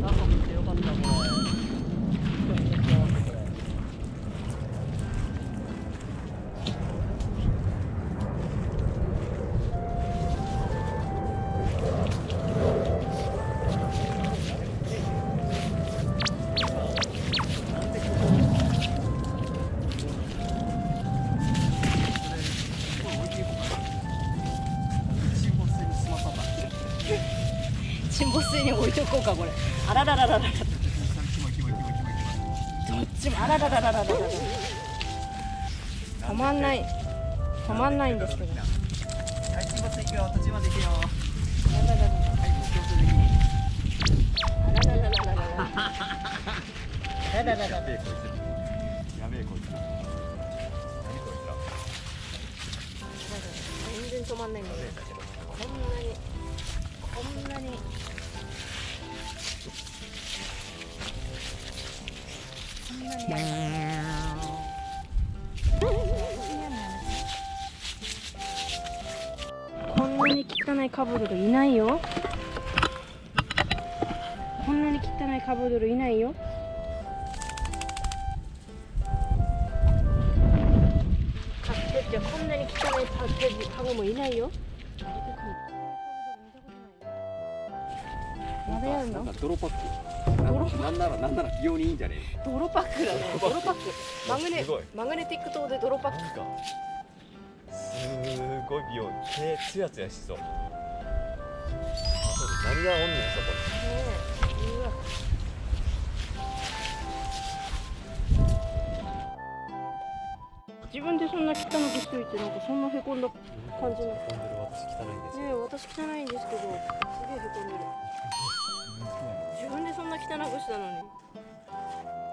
中見てよかったこれ。沈没水に置いておこうかこれ。あらららららら。どっちもあららららららら。止まんない。止まんないんですけど。はい、沈没水行くよ。途中まで行くよ。あらららら。はい、もう強制的に。あらららららら。あらららら。やべえこいつ。やべえこいつ。何こいつら。全然止まんないんだけど。こんなに。こんなに。こんなに汚いカボドルいないよ。こんなに汚いカボドルいないよ。カッペってこんなに汚いカゴもいないよ。まだやるの？ 泥パック。なんなら美容にいいんじゃねえ。 泥パックだね。泥パック。マグネティック灯で泥パック。 すごい美容。毛ツヤツヤしそう。何がおんねんそこに。 うわ。自分でそんな汚くしといて、なんかそんなへこんだ感じの。 私汚いんですよ。 ねえ、私汚いんですけど、すげえへこんでる。自分でそんな汚くしたのに。